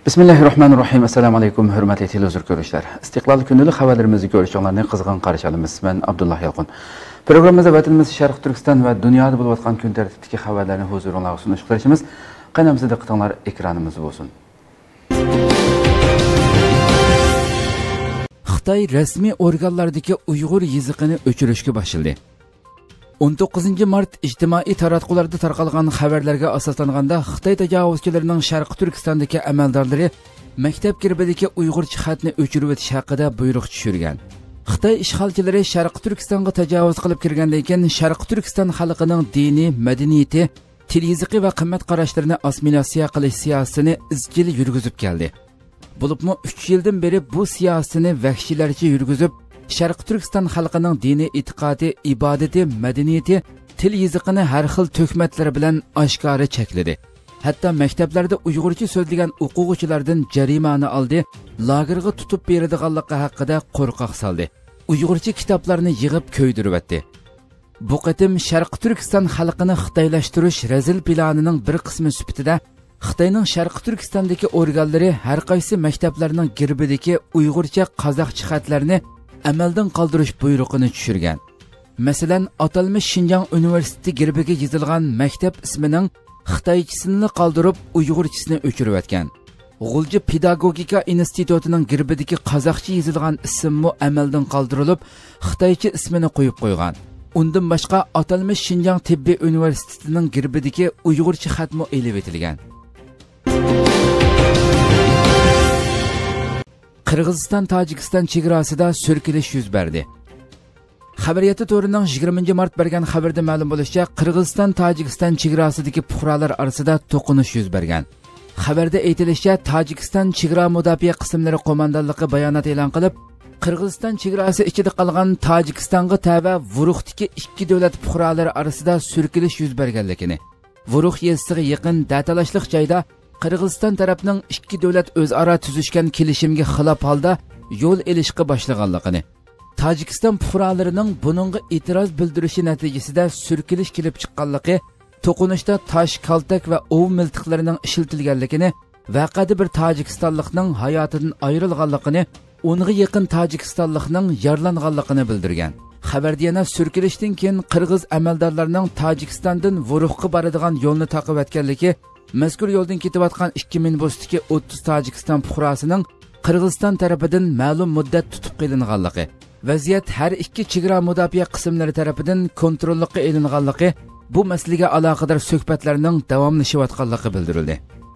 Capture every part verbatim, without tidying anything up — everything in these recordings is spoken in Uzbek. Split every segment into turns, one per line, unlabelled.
Bismillahirrahmanirrahim. Assalamu alaykum, hurmatli televizor ko'ruvchilar. Istiqlol kundalik xabarlarimizni ko'rishinglarni qizg'in qarshi olamiz. Men Abdullah Yalqin. Programmamizda vatanimiz Sharq Turkiston va dunyoda bo'lib o'tgan kun tartibidagi xabarlarni huzuringizga sunish qilishimiz. Qaynamizda diqqatinglar ekranimiz bo'lsin. Xitoy rasmiy organlardagi Uyg'ur yoziqini o'chirishga boshladi. o'n to'qqizinchi mart ijtimoiy taratqularda tarqalgan xabarlarga asoslanganda Xitoy tajovuzchilarining Sharq Turkistondagi amaldorlari maktab girbidagi Uyg'urcha xatni o'chirib o'tish haqida buyruq tushirgan. Xitoy ishg'olchilari Sharq Turkistonga tajovuz qilib kirgandan keyin Sharq Turkiston xalqining diniy, madaniyati, til yoziqi va qimmat qarashlarini assimilyatsiya qilish siyosatini izchil yurgizib keldi. Bo'libmi uch yildan beri bu siyosatni vahshiylarcha yurgizib, Sharq Turkiston xalqining diniy e'tiqodi, ibodati, madaniyati, til yoziqini har xil to'kmatlar bilan oshkora chekladi. Hatto maktablarda Uyg'urcha so'zlagan o'quvchilardan jarimani oldi, lagerga tutib beradiganligi haqida qo'rqoq soldi. Uyg'urcha kitoblarni yig'ib ko'ydiribdi. Bu qatim Sharq Turkiston xalqini xitoylashtirish razil planining bir qismi sifatida Xitoyning Sharq Turkistondagi organlari har qaysi maktablarning girbidagi Uyg'urcha, qozoqcha xatlarni amaldan qoldirish buyrug'ini tushirgan. Masalan, atalmish Xinjiang universiteti girbiga yozilgan maktab ismining xitoychisini qoldirib, uyg'urchisini o'chirib o'tgan. G'ulji pedagogika institutining girbidagi qozoqcha yozilgan ismmi amaldan qoldirilib, xitoycha ismini qo'yib qo'ygan. Undan boshqa atalmish Xinjiang tibbiy universitetining girbidagi uyg'urcha xatmi elib etilgan. Qirg'iziston-Tojikiston chegarasida so'rkilish yuz berdi. Xabariyati to'rining yigirmanchi mart bergan xabarda ma'lum bo'lishicha, Qirg'iziston-Tojikiston chegarasidagi fuqarolar orasida to'qinish yuz bergan. Xabarda aytilishicha, Tojikiston chegara mudofaa qismlari qo'mondonligi bayonot e'lon qilib, Qirg'iziston chegarasi ichida qolgan Tojikistonga tava Vuruqdagi ikki davlat fuqarolari orasida so'rkilish yuz berganligini, Vuruq yezisiga yaqin datalashliq joyda Qirg'iziston tarafining ikki davlat o'zaro tuzishgan kelishimga xilof holda yo'l elishga boshlaganligini, Tojikiston fuqarolarining buningga e'tiroz bildirishi natijasida so'rkilish kelib chiqqanligi, to'qinishda tosh, kaltak va ov miltiqlarining ishlatilganligini, vaqada bir tojikistonlikning hayotidan ayrilganligini, o'nga yaqin tojikistonlikning yaralanganligini bildirgan. Xabarda yana so'rkilishdan keyin qirg'iz amaldorlarining Tojikistondan Vuruqqa boradigan yo'lni taqib etganligi, mazkur yo'ldan ketayotgan ikki ming bostiki o'ttiz Tojikiston fuqarosining Qirg'iziston tarafidan ma'lum muddat tutib qilinganligi, vaziyat har ikki chegara mudofaa qismlari tarafidan kontrollikka elinganligi, bu masalaga aloqador suhbatlarning davomlashayotganligi bildirildi.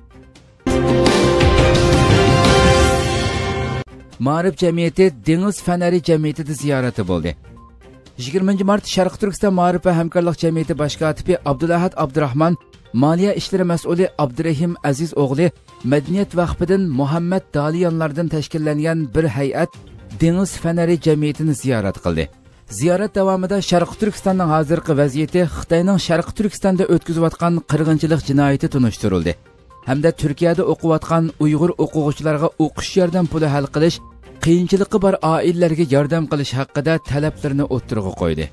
Ma'rif jamiyati Dengiz fanari jamiyatida ziyorati bo'ldi. yigirmanchi mart Sharq Turkiston Ma'rif va hamkorlik jamiyati bosh kotibi Abdulahad Abdurahmon, Maliya ishlari mas'uli Abdurahim Aziz o'g'li, Madaniyat vaqfidan Muhammad Daliyanlardan tashkillangan bir hay'at Dengiz fanari jamiyatini ziyorat qildi. Ziyorat davomida Sharq Turkistonning hozirgi vaziyati, Xitoyning Sharq Turkistonda o'tkazayotgan qirg'inchilik jinoyati tunishtirildi. Hamda Turkiyada o'qiyotgan Uyg'ur o'quvchilarga o'qish yordam puli hal qilish, qiyinchiligi bor oilalarga yordam qilish haqida talablarni o'ttirg'i qo'ydi.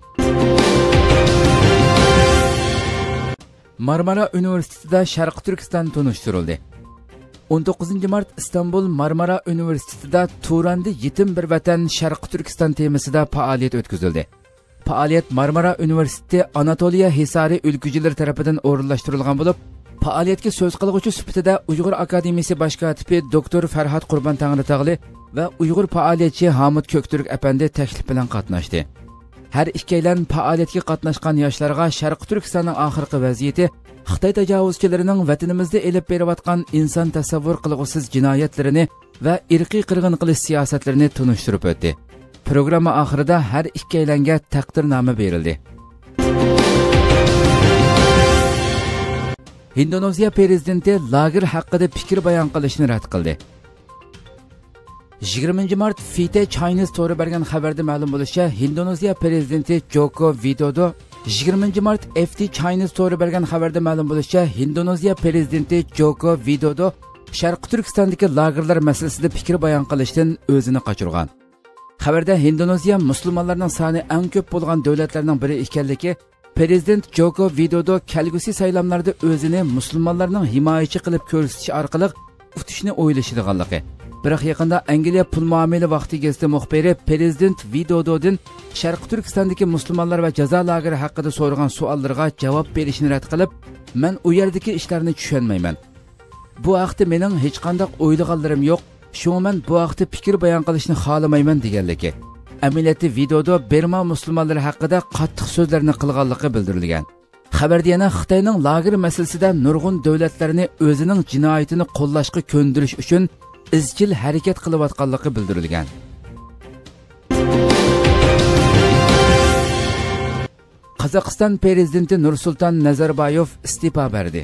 Marmara universitetida Sharq Turkiston tunishtirildi. o'n to'qqizinchi mart Istanbul Marmara universitetida Turan'da yetim bir vatan Sharq Turkiston temasida faoliyat o'tkazildi. Faoliyat Marmara universiteti Anatoliya Hisari ülkücüler tarafidan o'rinlashtirilgan bo'lib, faoliyatga so'z qiluvchi sifatida Uyg'ur akademiyasi bosh kotibi doktor Farhod Qurbon Tangritog'li va Uyg'ur faoliyatchi Hamid Ko'kturk apandi taklif bilan qatnashdi. Har ikkalan faoliyatga qatnashgan yoshlarga Sharq Turkistonning oxirgi vaziyati, Xitoy tajovuzchilarining vatanimizda elib berayotgan inson tasavvur qilg'usiz jinoyatlarini va irqiy qirg'in qilish siyosatlarini tunishtirib o'tdi. Programma oxirida har ikkalanga taqdirnoma berildi. Indoneziya prezidenti lager haqida fikr bayon qilishni rad qildi. yigirmanchi mart Fite Chinese to'g'ri bergan xabarda ma'lum bo'lishicha, Indoneziya prezidenti Joko Widodo yigirmanchi mart F T Chinese to'g'ri bergan xabarda ma'lum bo'lishicha, Indoneziya prezidenti Joko Widodo Sharq Turkistondagi lagerlar masalasida fikr bayon qilishdan o'zini qochirgan. Xabarda Indoneziya musulmonlarning soni eng ko'p bo'lgan davlatlarning biri ekanligi, Prezident Joko Widodo kelgusi saylamlarda o'zini musulmonlarning himoyachi qilib ko'rsatish orqali utishni o'ylashadiganligi. Biroq yaqinda Angliya pul muomala vaqti gazeti muxbiri prezident Vidododin Sharq Turkistondagi musulmonlar va jazo lageri haqida so'ralgan savollarga javob berishni rad qilib, "Men u yerdagi ishlarni tushunmayman. Bu haqda mening hech qanday o'ylaganlarim yo'q. Shunga men bu haqda fikr bayon qilishni xohlamayman" deganligi. Amaliyotda videoda Burma musulmonlari haqida qattiq so'zlarni qilganligi bildirilgan. Xabarda yana Xitoyning lager masalasida nurg'un davlatlarni o'zining jinoyatini qo'llashga ko'ndirish uchun izchil harakat qilayotganligi bildirilgan. Qozog'iston prezidenti Nursulton Nazarboyev iste'fo berdi.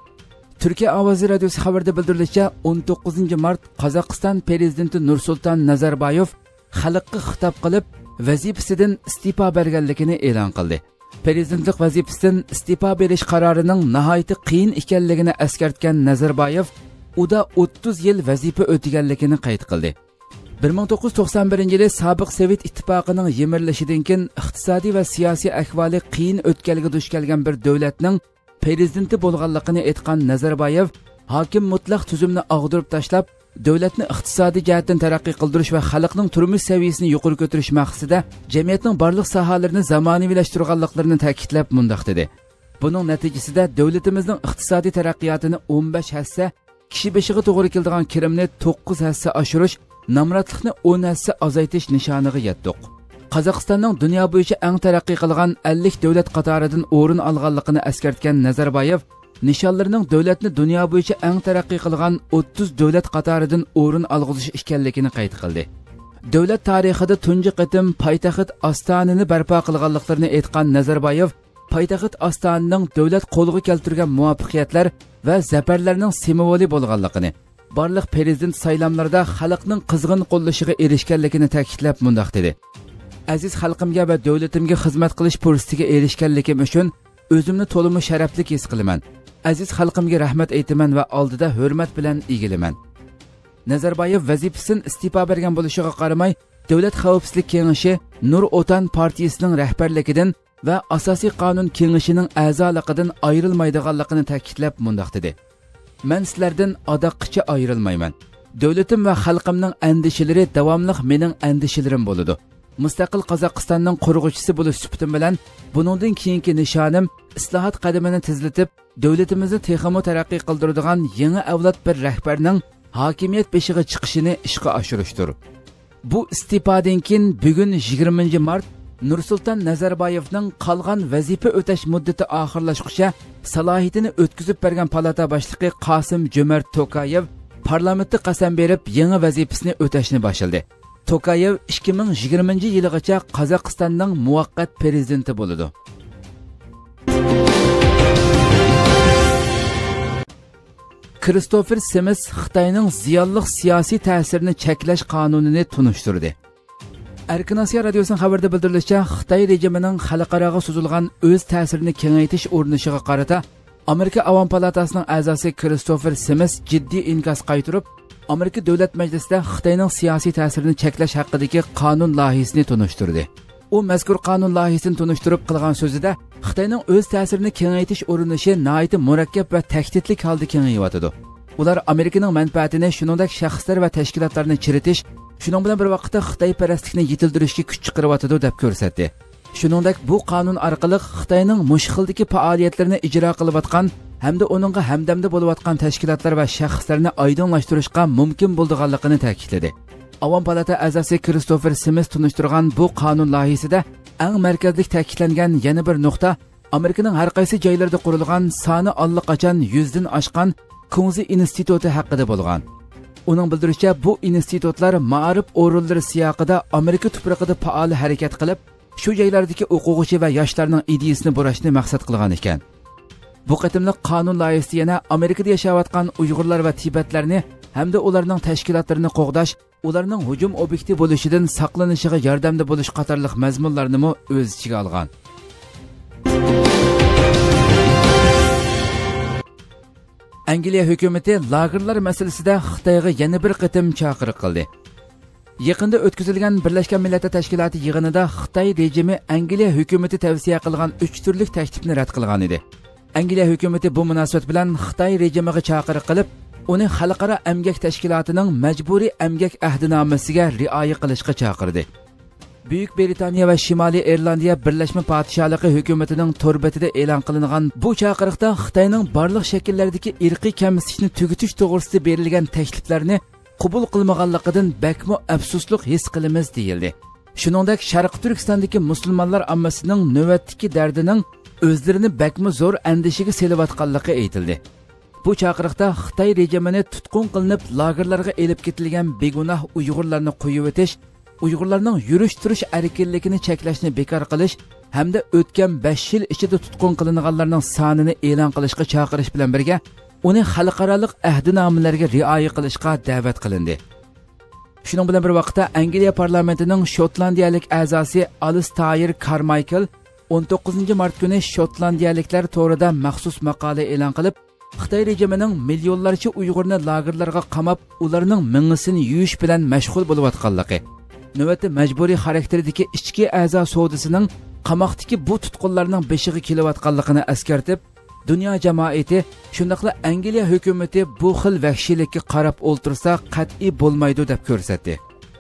Turkiya ovozi radiosi xabarida bildirilishicha, o'n to'qqizinchi mart Qozog'iston prezidenti Nursulton Nazarboyev xalqqa xitob qilib, vazifasidan iste'fo berganligini e'lon qildi. Prezidentlik vazifasidan iste'fo berish qarorining nihoyatda qiyin ekanligini eskartgan Nazarboyev, uda o'ttiz yil vazifa o'taganligini qayd qildi. bir ming to'qqiz yuz to'qson birinchi yili sobiq Sovet ittifoqining yemirishidan keyin iqtisodiy va siyosiy ahvoli qiyin o'tkalga duch kelgan bir davlatning prezidenti bo'lganligini aytgan Nazarboyev, hokim mutlaq tuzumni og'dirib tashlab, davlatni iqtisodiy jihatdan taraqqiy qildirish va xalqning turmush saviyasini yuqori ko'tarish maqsadida jamiyatning barliq sohalarini zamonaviylashtirganliklarini ta'kidlab mundaq dedi. Buning natijasida davlatimizning iqtisodiy taraqqiyotini o'n besh hassa, kishi beshiga to'g'ri keladigan kirimni to'qqiz hassa oshirish, namratlikni o'n hassa azaytish nishoniga yetdik. Qozog'istonning dunyo bo'yicha eng taraqqiy qilgan ellik davlat qatoridan o'rin olganligini eskartgan Nazarboyev, nishonlarining davlatni dunyo bo'yicha eng taraqqiy qilgan o'ttiz davlat qatoridan o'rin olg'izish ekanligini qayd qildi. Davlat tarixida tunji qatim poytaxt Ostonani barpo qilganliklarini aytgan Nazarboyev, poytaxt Ostonaning davlat qo'lga keltirgan muvaffaqiyatlar va zafarlarning simvoli bo'lganligini, barliq prezident saylamlarida xalqning qizg'in qo'llashiga erishganligini ta'kidlab mundaq dedi. Aziz xalqimga va davlatimga xizmat qilish fursatiga erishganligim uchun o'zimni to'liq sharafli his qilaman. Aziz xalqimga rahmat aytaman va oldida hurmat bilan egilaman. Nazarboyev vazifasidan iste'fo bergan bo'lishiga qaramay, Davlat xavfsizlik kengashi Nur Otan partiyasining rahbarligidan va asosiy qonun kengashining a'zoligidan ayrilmaydiganligini ta'kidlab mundaq dedi. Men sizlardan adoqqicha ayrilmayman. Davlatim va xalqimning andishalari davomli mening andishalarim bo'ladi. Mustaqil Qozog'istonning qurg'uvchisi bo'lish sifatim bilan buningdan keyingi nishonim islohot qadamini tezlatib, davlatimizni texmo taraqqiy qildiradigan yangi avlod bir rahbarning hokimiyat beshiga chiqishini ishga oshirishdir. Bu iste'fodan keyin bugun yigirmanchi mart Nursulton Nazarboyevning qolgan vazifa o'tash muddati oxirlashguncha salohiyatini o'tkazib bergan palata boshlig'i Qosim Jo'mart Tokayev parlamentda qasam berib yangi vazifasini o'tashni boshladi. Tokayev ikki ming yigirmanchi yilgacha Qozog'istonning muvaqqat prezidenti bo'ladi. Christopher Simmons Xitoyning ziyonli siyosiy ta'sirini cheklash qonunini tunishtirdi. Erkin Osiyo radiosining xabarida bildirilishicha, Xitoy rejimining xalqaroga suzilgan o'z ta'sirini kengaytirish o'rnishiga qarata Amerika Avom palatasining a'zosi Christopher Simmons jiddiy inkos qaytirib, Amerika Davlat Majlisida Xitoyning siyosiy ta'sirini cheklash haqidagi qonun loyihasini tunishtirdi. U mazkur qonun loyihasini tunishtirib qilgan so'zida Xitoyning o'z ta'sirini kengaytirish urinishi nihoyat murakkab va tahdidlik holda kengayotidi. Ular Amerikaning manfaatini, shuningdek shaxslar va tashkilotlarni chiritish, shuning bilan bir vaqtda Xitoy parastlikni yetildirishga kuch chiqaryotidi deb ko'rsatdi. Shuningdek, bu qonun orqali Xitoyning mushxildagi faoliyatlarini ijro qilayotgan hamda uningga hamdamda bo'layotgan tashkilotlar va shaxslarni oydinlashtirishga mumkin bo'lganligini ta'kidladi. Avom palata a'zosi Christopher Simmons tunishtirgan bu qonun loyihasida eng markazlik ta'kidlangan yana bir nuqta Amerikaning har qaysi joylarida qurilgan soni allaqachon yuzdan oshgan Kunzi instituti haqida bo'lgan. Uning bildirishicha, bu institutlar ma'rif o'rinlari siyaqida Amerika tuprog'ida faol harakat qilib, shu joylardagi o'quvchi va yoshlarning ideyasini burashni maqsad qilgan ekan. Bu qatimliq qonun loyihasi yana Amerikada yashayotgan Uyg'urlar va Tibetlarni hamda ularning tashkilotlarini qo'g'dash, ularning hujum obyekti bo'lishidan saqlanishiga yordamda bo'lish qatorliq mazmunlarni o'z ichiga olgan. Angliya hukumati lagerlar masalasida Xitoyga yana bir qatim chaqiriq qildi. Yaqinda o'tkazilgan Birlashgan Millatlar Tashkiloti yig'inida Xitoy rejimi Angliya hukumati tavsiya qilgan uch turli taklifni rad qilgan edi. Angliya hukumati bu munosabat bilan Xitoy rejimiga chaqiriq qilib, uni xalqaro emgak tashkilotining majburiy emgak ahdnomasiga rioya qilishga chaqirdi. Buyuk Britaniya va Shimoliy Irlandiya Birlashma Podshohligi hukumatining to'rbetida e'lon qilingan bu chaqiriqda Xitoyning barliq shakllardagi irqiy kamsitishni tugutish to'g'risida berilgan takliflarni qabul qilmaganligidan bakmo afsuslik his qilamiz deyildi. Shuningdek, Sharq Turkistondagi musulmonlar ommasining navbatdagi dardining o'zlarini bakmo zo'r andishiga selayotganligi aytildi. Bu chaqiriqda Xitoy rejimini tutqun qilinib lagerlarga elib ketilgan begunoh Uyg'urlarni qo'yib o'tish, Uyg'urlarning yurish-turish erkinligini cheklashni bekor qilish hamda o'tgan besh yil ichida tutqun qilinganlarning sonini e'lon qilishga chaqirish bilan birga uni xalqaroliq ahdnomalarga rioya qilishga da'vat qilindi. Shuning bilan bir vaqtda Angliya parlamentining Shotlandiyalik a'zosi Alistair Carmichael o'n to'qqizinchi mart kuni Shotlandiyaliklar to'g'rida maxsus maqola e'lon qilib, Xitoy rejimining millionlarcha Uyg'urni lagerlarga qamab, ularning mingisini yuyish bilan mashg'ul bo'layotganligi, navbatda majburiy xarakterdagi ichki a'zo savdosining qamoqdagi bu tutqunlarning beshiga kelayotganligini eskartib, dunyo jamoati, shundaqla Angliya hukumati bu xil vahshiylikka qarab o'ltirsa qat'iy bo'lmaydi deb ko'rsatdi.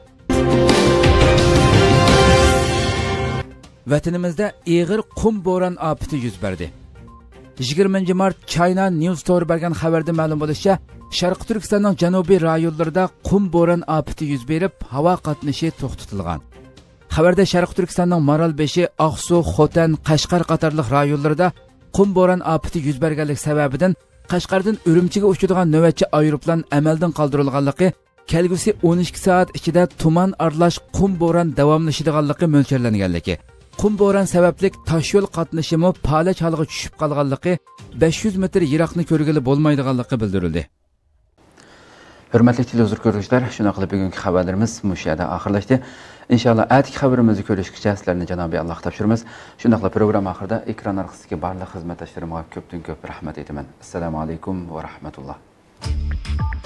Vatanimizda ig'ir qum bo'ron ofati yuz berdi. yigirmanchi mart China News to'g'ri bergan xabarda ma'lum bo'lishicha, Sharq Turkistonning janubiy rayonlarida qum bo'ron ofati yuz berib, havo qatnashi to'xtatilgan. Xabarda Sharq Turkistonning Maralbeshi, Aqsu, Xotan, Qashqar qatorliq rayonlarida qum bo'ron ofati yuz berganlik sababidan Qashqardan Urumchiga uchadigan navbatchi aeroplan amaldan qoldirilganligi, kelgusi o'n ikki soat ichida tuman aralash qum bo'ron davomlashadiganligi mo'ljallanganligi, qum bo'ron sababli toshyo'l qatnashimi palach holga tushib qolganligi, besh yuz metr yiroqni ko'rgili bo'lmaydiganligi bildirildi. Hurmatli televizor ko'ruvchilar, shuna qilib bugungi xabarlarimiz mush yerda oxirlashdi. Inshaalloh atki xabarimizni ko'rishgacha sizlarni janobiy Alloh topshiramiz. Shunaqla program oxirida ekran orqasidagi barcha xizmatdoshlarimga ko'pdan ko'p rahmat aytaman. Assalomu alaykum va rahmatulloh.